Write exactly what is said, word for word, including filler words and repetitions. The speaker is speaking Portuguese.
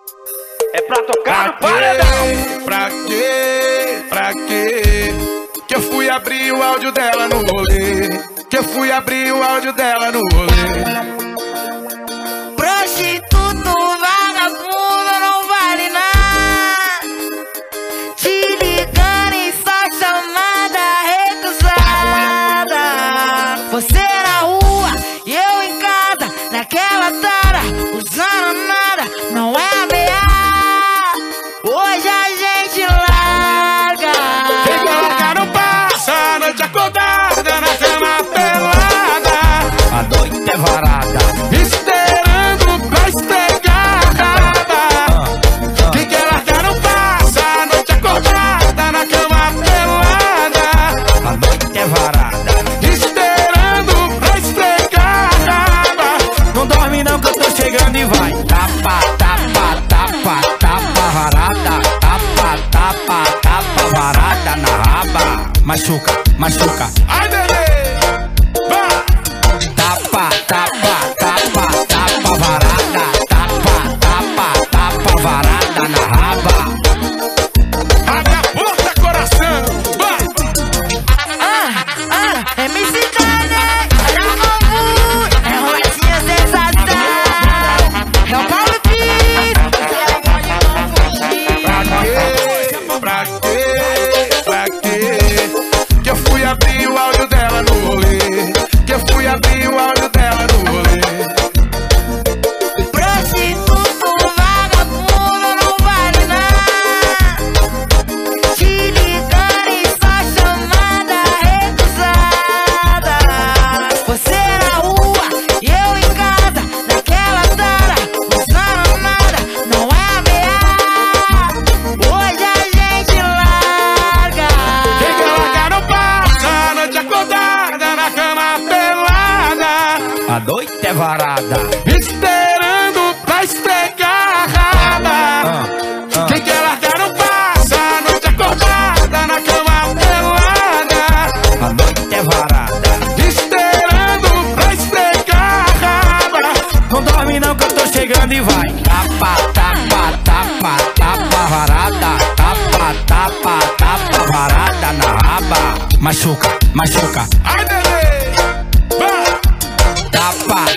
É pra tocar no Pra paredão. quê? Pra quê? Pra quê? Que eu fui abrir o áudio dela no rolê. Que eu fui abrir o áudio dela no rolê. Prostituto, vagabundo, não vale nada. Te ligando em só chamada recusada. Você na rua e eu em casa, naquela tara, usando nada, não é ameaça. Hoje a gente larga. Quem quer largar não passa a noite acordada na cama pelada. A noite é varada, Esperando pra estregar. Quem quer largar não passa a noite acordada na cama pelada. a noite é varada. Esperando pra estregar. Não dorme não que eu tô chegando e vai. Tapa, tapa, tapa, tapa varada. Tapa, tapa, tapa varada na raba. Machuca, machuca. Ai, bebê, vai. Tapa, tapa, tapa, tapa varada. Tapa, tapa, tapa varada na raba. Abre a porta, coração, vai. Ah, ah, M C Kanye, olha o bambu, é roletinha sensação. É o Paulo Pires, você pode não fugir. Pra quê? Pra quê? Pra quê? Que eu fui abrir o áudio dela no rolê. Que eu fui abrir o áudio dela no rolê. Prostituto, vagabundo, não vale nada. Te ligando em só chamada recusada. Você na rua e eu em casa, naquela tara, usando nada, não é ameaça. Hoje a gente larga. Quem quer largar não passa a noite acordada na cama pelada. A noite é varada. Esperando pra estregar. Ah, ah. Quem quer largar não passa a noite acordada na cama pelada. A noite é varada. Esperando pra estregar. Não dorme não que eu tô chegando e vai. Tapa, tapa, tapa, tapa varada. Tapa, tapa, tapa varada na raba. Machuca, machuca. Ai, bebê, vai. Tapa,